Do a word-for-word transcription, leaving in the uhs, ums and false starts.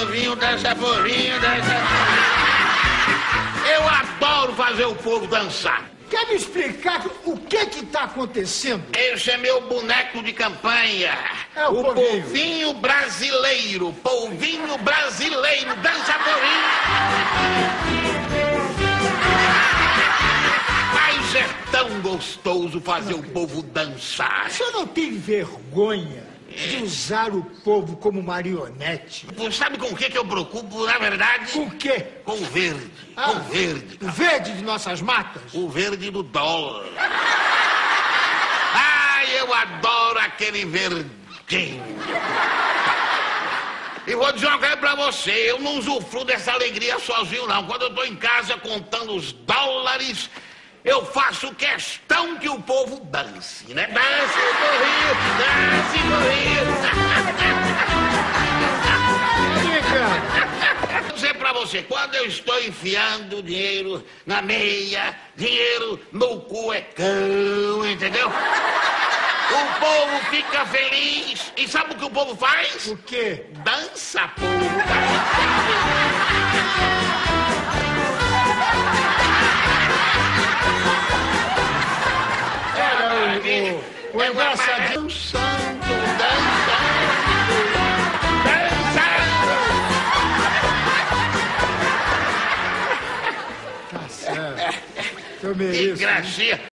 povinho, dança, povinho, dança. Eu adoro fazer o povo dançar. Quer me explicar o que que tá acontecendo? Esse é meu boneco de campanha. É o o povinho. povinho brasileiro. Povinho brasileiro. Dança, povinho. Mas é tão gostoso fazer o povo dançar. Você não tem vergonha de usar o povo como marionete? Você sabe com o que, que eu preocupo, na verdade? Com o quê? Com o verde. Ah, com o verde. O verde de nossas matas? O verde do dólar. Ai, eu adoro aquele verdinho. E vou dizer uma coisa pra você, eu não usufruo dessa alegria sozinho, não. Quando eu tô em casa contando os dólares, eu faço questão que o povo dance, né? Dance, corrido, dance, corrido. Vou dizer pra você, quando eu estou enfiando dinheiro na meia, dinheiro no cuecão, entendeu? O povo fica feliz. E sabe o que o povo faz? O quê? Dança, povo. Era o, o, o engraçadinho. Dançando, dançando, dançando. Tá certo. Eu Que mereço. gracinha.